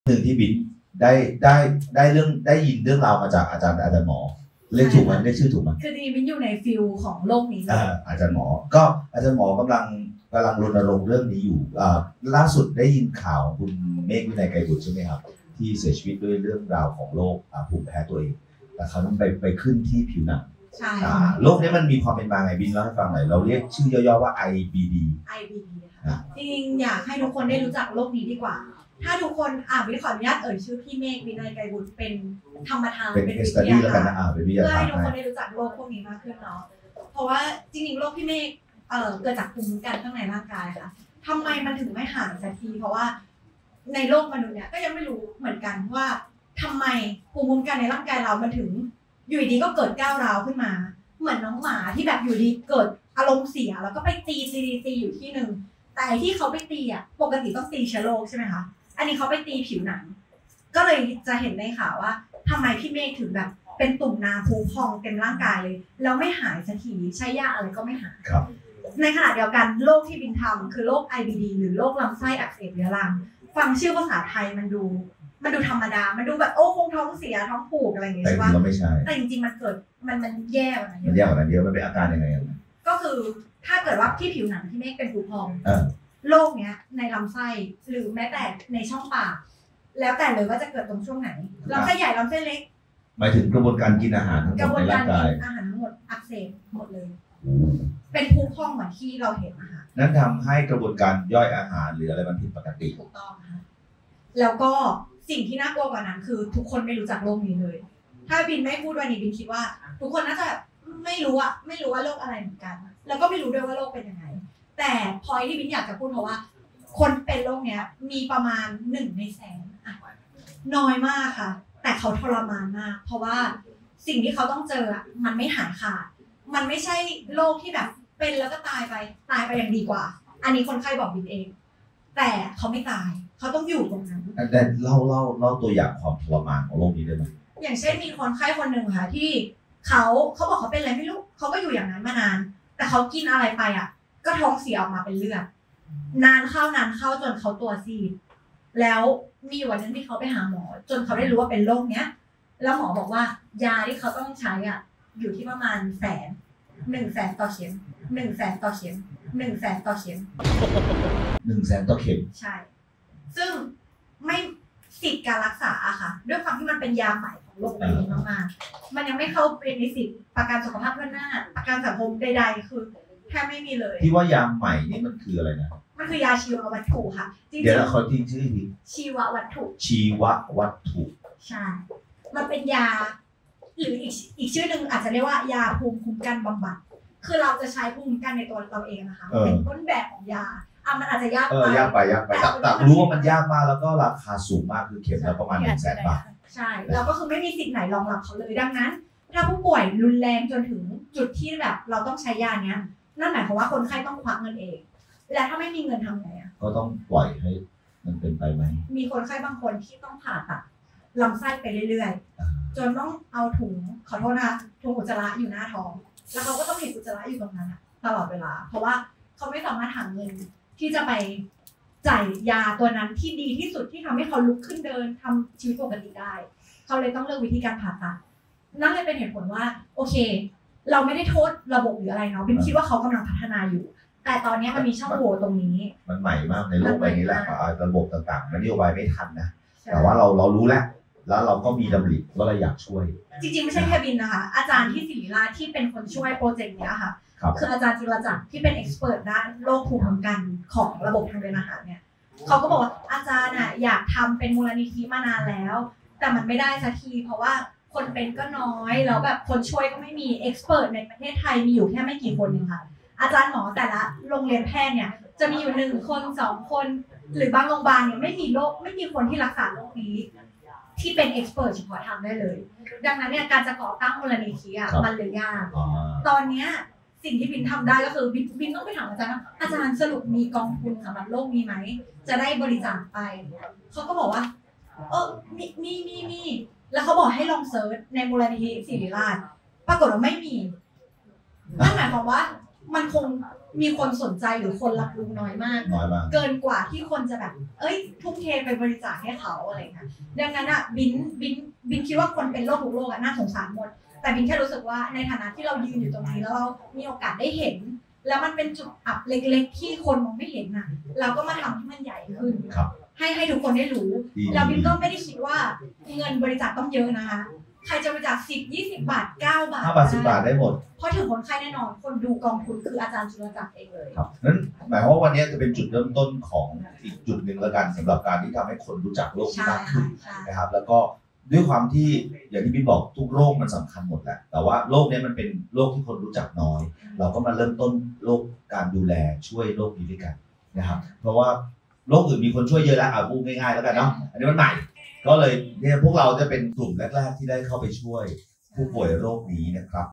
หนึ่งที่บินได้เรื่องได้ยินเรื่องราวมาจากอาจารย์หมอเรียกถูกไหมเรียกชื่อถูกไหมคือดีบินอยู่ในฟิลของโลกนี้อาจารย์หมอก็อาจารย์หมอกำลังรณรงค์เรื่องนี้อยู่ล่าสุดได้ยินข่าวคุณเมฆวินัยไกรบุตรใช่ไหมครับที่เสียชีวิตด้วยเรื่องราวของโรคภูมิแพ้ตัวเองแต่เขาต้องไปขึ้นที่ผิวหนังใช่โรคนี้มันมีความเป็นมาไงบินเล่าให้ฟังหน่อยเราเรียกชื่อย่อๆว่า IBD ค่ะจริงๆอยากให้ทุกคนได้รู้จักโรคนี้ดีกว่าถ้าทุกคนวิขออนุญาตชื่อพี่เมฆวินัยไกรบุตรเป็นธรรมทานเป็นวิทยาศาสตร์เพื่อให้ทุกคนได้รู้จักโรคพวกนี้มากขึ้นเนาะเพราะว่าจริงๆโรคพี่เมฆเกิดจากภูมิคุ้มกันข้างในร่างกายค่ะทำไมมันถึงไม่หายสักทีเพราะว่าในโลกมนุษย์เนี่ยก็ยังไม่รู้เหมือนกันว่าทำไมภูมิคุ้มกันในร่างกายเรามันถึงอยู่ดีก็เกิดก้าวร้าวขึ้นมาเหมือนน้องหมาที่แบบอยู่ดีเกิดอารมณ์เสียแล้วก็ไปตีอยู่ที่หนึ่งแต่ที่เขาไปตีปกติต้องตีเชื้อโรคใช่ไหมคะอันนี้เขาไปตีผิวหนังก็เลยจะเห็นในข่าวว่าทำไมพี่เมฆถึงแบบเป็นตุ่มน้ำพุพองเต็มร่างกายเลยแล้วไม่หายสักทีใช้ยาอะไรก็ไม่หายในขณะเดียวกันโรคที่บินทำคือโรค IBD หรือโรคลำไส้อักเสบเรื้อรังฟังชื่อภาษาไทยมันดูธรรมดามันดูแบบโอ้คงท้องเสียท้องผูกอะไรอย่างเงี้ยใช่ปะแต่จริงๆมันเกิดมันแย่กว่านั้นเยอะมันแย่กว่านั้นเยอะมันเป็นอาการยังไงก็คือถ้าเกิดว่าที่ผิวหนังที่เมฆเป็นผุพองโรคเนี้ยในลำไส้หรือแม้แต่ในช่องปากแล้วแต่เลยว่าจะเกิดตรงช่วงไหนลำไส้ใหญ่ลำไส้เล็กหมายถึงกระบวนการกินอาหารทั้งหมดในร่างกายอาหารทั้งหมดอักเสบหมดเลยเป็นผุพองเหมือนที่เราเห็นนะคะนั่นทำให้กระบวนการย่อยอาหารหรืออะไรมันผิดปกติถูกต้องค่ะแล้วก็สิ่งที่น่ากลัวกว่านั้นคือทุกคนไม่รู้จักโรคนี้เลยถ้าบินไม่พูดวันนี้บินคิดว่าทุกคนน่าจะไม่รู้ว่าโรคอะไรเหมือนกันแล้วก็ไม่รู้ด้วยว่าโรคเป็นยังไงแต่พอยที่บินอยากจะพูดเพราะว่าคนเป็นโรคเนี้ยมีประมาณ1 ในแสนน้อยมากค่ะแต่เขาทรมานมากเพราะว่าสิ่งที่เขาต้องเจอมันไม่หายขาดมันไม่ใช่โรคที่แบบเป็นแล้วก็ตายไปอย่างดีกว่าอันนี้คนไข้บอกบินเองแต่เขาไม่ตายเขาต้องอยู่ตรงนั้นแต่เล่าตัวอย่างความทรมานของโรคนี้ได้ไหมอย่างเช่นมีคนไข้คนหนึ่งค่ะที่เขาบอกเขาเป็นอะไรไม่รู้เขาก็อยู่อย่างนั้นมานานแต่เขากินอะไรไปก็ท้องเสียออกมาเป็นเลือดนานเข้าจนเขาตัวซีดแล้วมีวันนึงที่เขาไปหาหมอจนเขาได้รู้ว่าเป็นโรคเนี้ยแล้วหมอบอกว่ายาที่เขาต้องใช้อยู่ที่ประมาณ100,000ต่อเข็ม100,000ต่อเข็ม100,000ต่อเข็ม 100,000ต่อเข็มใช่ซึ่งไม่สิทธิ์การรักษาค่ะด้วยความที่มันเป็นยาใหม่ของโลกใบนี้มากๆมันยังไม่เข้าเป็นในสิทธิ์ประกันสุขภาพเพื่อนหน้าประกันสังคมใดๆคือแทบไม่มีเลยที่ว่ายาใหม่นี่มันคืออะไรนะมันคือยาชีววัตถุค่ะเดี๋ยวเราขอที่ชื่อทีชีววัตถุใช่มันเป็นยาหรืออีกชื่อหนึ่งอาจจะเรียกว่ายาภูมิคุ้มกันบำบัดคือเราจะใช้ภูมิคุ้มกันในตัวเราเองนะคะเป็นต้นแบบของยามันอาจจะยากไปแต่รู้ว่ามันยากมากแล้วก็ราคาสูงมากคือเข็มละประมาณ100,000 บาทใช่แล้วก็คือไม่มีสิทธิ์ไหนรองรับเขาเลยดังนั้นถ้าผู้ป่วยรุนแรงจนถึงจุดที่แบบเราต้องใช้ยาเนี้ยนั่นหมายความว่าคนไข้ต้องควักเงินเองและถ้าไม่มีเงินทำไงก็ต้องปล่อยให้มันเป็นไปไหมมีคนไข้บางคนที่ต้องผ่าตัดลำไส้ไปเรื่อยๆจนต้องเอาถุงขอโทษนะถุงอุจจาระอยู่หน้าท้องแล้วเขาก็ต้องเห็นอุจจาระอยู่ตรงนั้นตลอดเวลาเพราะว่าเขาไม่สามารถหาเงินที่จะไปจ่ายยาตัวนั้นที่ดีที่สุดที่ทำให้เขาลุกขึ้นเดินทำชีวิตปกติได้เขาเลยต้องเลือกวิธีการผ่าตัดนั่นเลยเป็นเหตุผลว่าโอเคเราไม่ได้โทษระบบหรืออะไรเนาะบินคิดว่าเขากำลังพัฒนาอยู่แต่ตอนนี้มันมีช่องโหว่ตรงนี้มันใหม่มากในโลกใบนี้แหละระบบต่างๆมันนโยบายไม่ทันนะแต่ว่าเรารู้แล้วเราก็มีดำริว่าเราอยากช่วยจริงๆไม่ใช่แค่บินนะคะอาจารย์ที่ศิริราชที่เป็นคนช่วยโปรเจกต์นี้ค่ะคืออาจารย์จิรจักรที่เป็นเอ็กซ์เพรสด้านโรคภูมิคุ้มกันของระบบทางเดินอาหารเนี่ยเขาก็บอกว่าอาจารย์อยากทำเป็นมูลนิธิมานานแล้วแต่มันไม่ได้สักทีเพราะว่าคนเป็นก็น้อยแล้วแบบคนช่วยก็ไม่มีเอ็กซ์เพรสในประเทศไทยมีอยู่แค่ไม่กี่คนเองค่ะอาจารย์หมอแต่ละโรงเรียนแพทย์เนี่ยจะมีอยู่1 คน2 คนหรือบางโรงพยาบาลเนี่ยไม่มีคนที่รักษาโรคนี้ที่เป็นเอ็กซ์เพรสเฉพาะทางได้เลยดังนั้นเนี่ยการจะก่อตั้งมูลนิธิมันเลยยากตอนเนี้ยสิ่งที่บินทำได้ก็คือบินต้องไปถามอาจารย์สรุปมีกองทุนสำหรับโรคนี้ไหมจะได้บริจาคไปเขาก็บอกว่ามีแล้วเขาบอกให้ลองเซิร์ชในมูลนิธิศิริราชปรากฏว่าไม่มีนั่นหมายความว่ามันคงมีคนสนใจหรือคนรับรู้น้อยมาก เกินกว่าที่คนจะแบบทุ่มเทไปบริจาคให้เขาอะไรเงี้ยดังนั้นอ่ะบินคิดว่าคนเป็นโรคทุกโรคน่าสงสารหมดแต่บินแค่รู้สึกว่าในฐานะที่เรายืนอยู่ตรงนี้แล้วเรามีโอกาสได้เห็นแล้วมันเป็นจุดอับเล็กๆที่คนมองไม่เห็นน่ะเราก็มาทำให้มันใหญ่ขึ้นให้ทุกคนได้รู้แล้วบินก็ไม่ได้คิดว่าเงินบริจาคต้องเยอะนะคะใครจะบริจาค10-20 บาท9 บาท 5 บาท 10 บาทได้หมดเพราะถึงคนไข้แน่นอนคนดูกองทุนคืออาจารย์จุลจักรเองเลยครับนั้นหมายความว่าวันนี้จะเป็นจุดเริ่มต้นของอีกจุดหนึ่งแล้วกันสำหรับการที่ทำให้คนรู้จักโรคที่มากขึ้นนะครับแล้วก็ด้วยความที่อย่างที่พี่บอกทุกโรคมันสำคัญหมดแหละแต่ว่าโรคนี้มันเป็นโรคที่คนรู้จักน้อยเราก็มาเริ่มต้นโรคการดูแลช่วยโรคนี้ด้วยกันนะครับเพราะว่าโรคอื่นมีคนช่วยเยอะแล้วพูดง่ายๆแล้วกันเนาะอันนี้มันใหม่ก็เลยเนี่ยพวกเราจะเป็นกลุ่มแรกๆที่ได้เข้าไปช่วยผู้ป่วยโรคนี้นะครับ